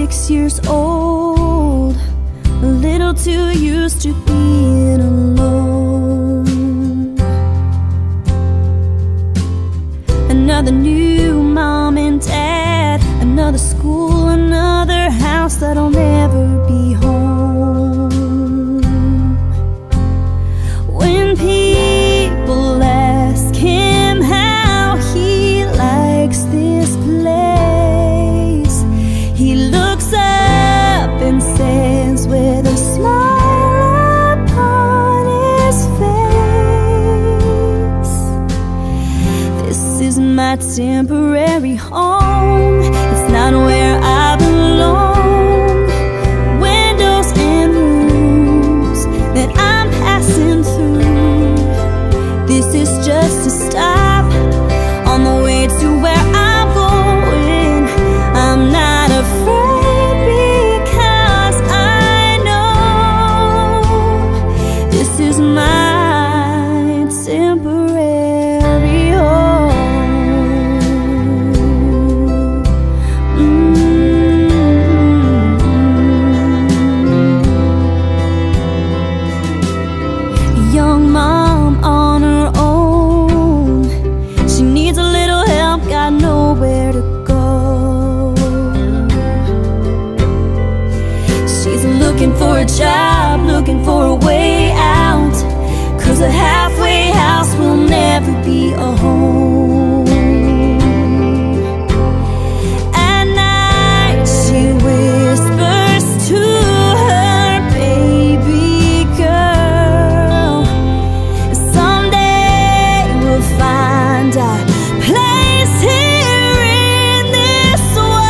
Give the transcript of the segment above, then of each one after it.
6 years old, a little too used to being alone. Another new mom and dad, another school, another house that'll never be home. When people ask him how he likes this place, he looks up and says with a smile upon his face, "This is my temporary home. It's not where I belong. Windows and rooms that I'm passing through. This is just a stop on the way to where I'm going. I'm not afraid because I know this is my temporary home." Young mom on her own, she needs a little help, got nowhere to go. She's looking for a job, looking for a way out, 'cause a halfway house will never be a home. At night she whispers to her baby girl, "Someday we'll find our place here in this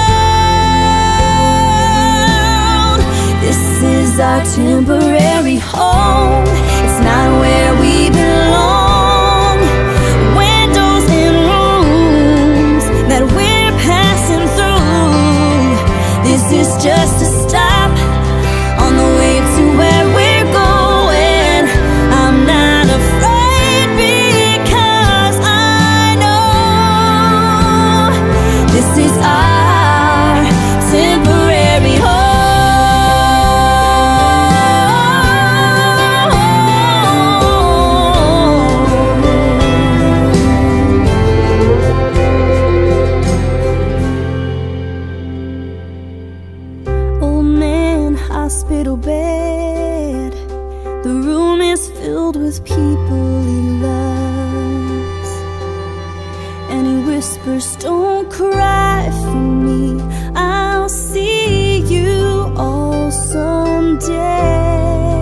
world. This is our temporary home. It's not where we belong. Windows and rooms that we're passing through. This is just a stop on the way to where we're going. I'm not afraid because I know this is our temporary home." Old man, hospital bed. The room is filled with people he loves, and he whispers, "Don't cry for me. I'll see you all someday."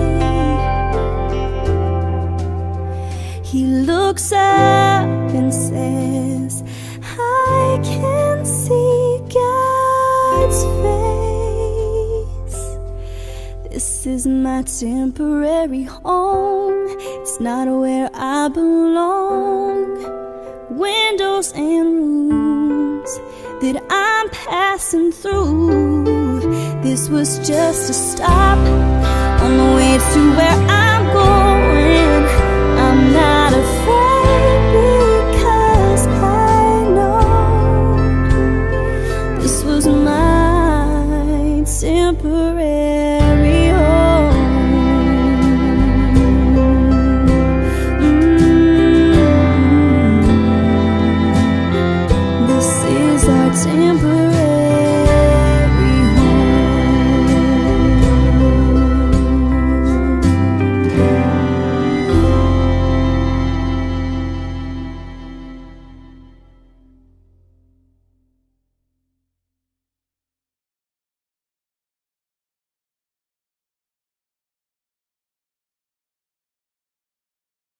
He looks up and says, "I can see God's face. This is my temporary home. It's not where I belong. Windows and rooms that I'm passing through. This was just a stop